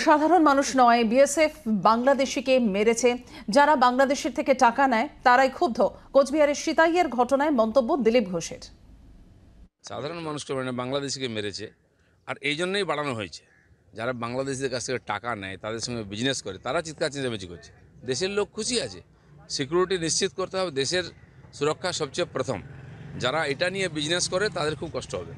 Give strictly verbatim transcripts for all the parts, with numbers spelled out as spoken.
সাধারণ মানুষ নয়, বিএসএফ বাংলাদেশিকে মেরেছে। যারা বাংলাদেশের থেকে টাকা নেয় তারাই ক্ষুব্ধ। কোচবিহারের সিতাইয়ের ঘটনায় মন্তব্য দিলীপ ঘোষের। সাধারণ মানুষকে মানে বাংলাদেশিকে মেরেছে, আর এই জন্যই বাড়ানো হয়েছে। যারা বাংলাদেশিদের কাছ থেকে টাকা নেয়, তাদের সঙ্গে বিজনেস করে, তারা চিৎকার চেঁচামেচি করছে। দেশের লোক খুশি আছে, সিকিউরিটি নিশ্চিত করতে হবে, দেশের সুরক্ষা সবচেয়ে প্রথম। যারা এটা নিয়ে বিজনেস করে তাদের খুব কষ্ট হবে।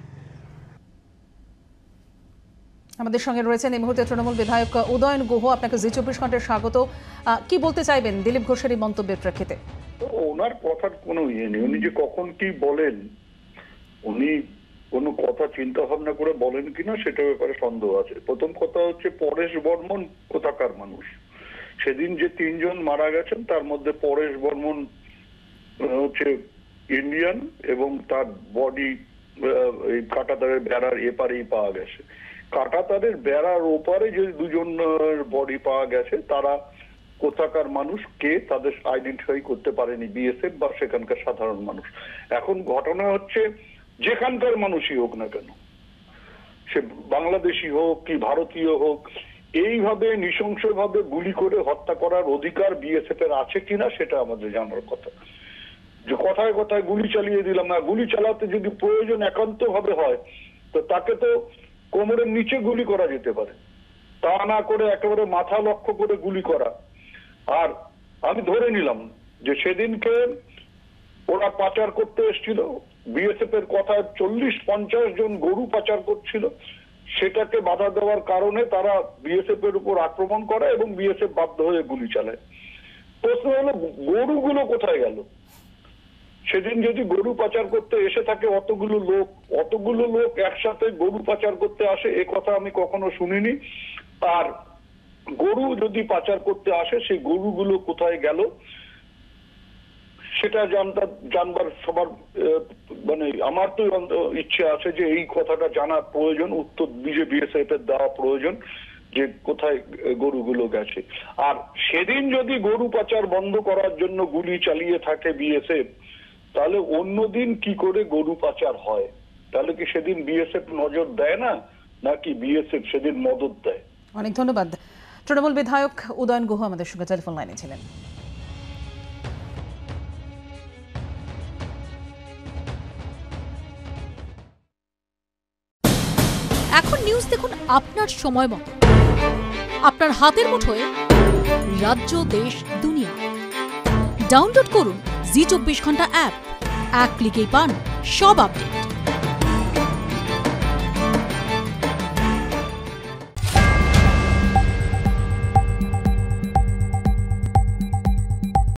আমাদের সঙ্গে রয়েছেন এই মুহূর্তে তৃণমূল বিধায়ক উদয়ন গুহ। আপনাকে জি চব্বিশ ঘন্টার স্বাগত। কি বলতে চাইবেন দিলীপ ঘোষের এই মন্তব্যের প্রেক্ষিতে? ওনার কথার কোনো ইয়ে নেই, উনি যে কখন কি বলেন, উনি কোনো কথা চিন্তা ভাবনা করে বলেন কিনা সেটা ব্যাপারে সন্দেহ আছে। প্রথম কথা হচ্ছে পরেশ বর্মন কোথাকার মানুষ। সেদিন যে তিনজন মারা গেছেন তার মধ্যে পরেশ বর্মন হচ্ছে ইন্ডিয়ান এবং তার বডি এই কাঁটাতারের বেড়ার এপারেই পাওয়া গেছে। কাঁটাতারের বেড়ার ওপারে যে দুজন বডি পাওয়া গেছে তারা কোথাকার মানুষ কে তাদের আইডেন্টিফাই করতে পারেনি বিএসএফ বা সেখানকার সাধারণ মানুষ। এখন ঘটনা হচ্ছে যেখানকার মানুষই হোক না কেন, সে বাংলাদেশি হোক কি ভারতীয় হোক, এইভাবে নৃশংসভাবে গুলি করে হত্যা করার অধিকার বিএসএফ এর আছে কিনা সেটা আমাদের জানার কথা। যে কথায় কথায় গুলি চালিয়ে দিলাম না, গুলি চালাতে যদি প্রয়োজন একান্ত ভাবে হয় তো তাকে তো কোমরের নিচে গুলি করা যেতে পারে, তা না করে একেবারে মাথা লক্ষ্য করে গুলি করা। আর আমি ধরে নিলাম যে সেদিনকে ওরা পাচার করতে এসেছিল, বিএসএফ এর কথায় চল্লিশ পঞ্চাশ জন গরু পাচার করছিল, সেটাকে বাধা দেওয়ার কারণে তারা বিএসএফ এর উপর আক্রমণ করে এবং বিএসএফ বাধ্য হয়ে গুলি চালায়। প্রশ্ন হলো গরুগুলো কোথায় গেল? সেদিন যদি গরু পাচার করতে এসে থাকে অতগুলো লোক, অতগুলো লোক একসাথে গরু পাচার করতে আসে এ কথা আমি কখনো শুনিনি। আর গরু যদি পাচার করতে আসে সেই গরুগুলো কোথায় গেল সেটা জানতে জানবার সবার মানে আমার তো ইচ্ছে আছে যে এই কথাটা জানার প্রয়োজন, উত্তর বিএসএফ এর দেওয়া প্রয়োজন যে কোথায় গরুগুলো গেছে। আর সেদিন যদি গরু পাচার বন্ধ করার জন্য গুলি চালিয়ে থাকে বিএসএফ, তাহলে অন্যদিন কি করে গরু পাচার হয়? তাহলে কি সেদিন বিএসএফ নজর দেয় না, নাকি বিএসএফ সেদিন মদত দেয়? অনেক ধন্যবাদ। তৃণমূল বিধায়ক উদয়ন গুহ আমাদের সঙ্গে টেলিফোন লাইনে ছিলেন। এখন নিউজ দেখুন আপনার সময় মতো, আপনার হাতের মুঠোয় রাজ্য দেশ দুনিয়া। ডাউনলোড করুন জি চব্বিশ ঘন্টা অ্যাপ, এক ক্লিকেই পান সব আপডেট।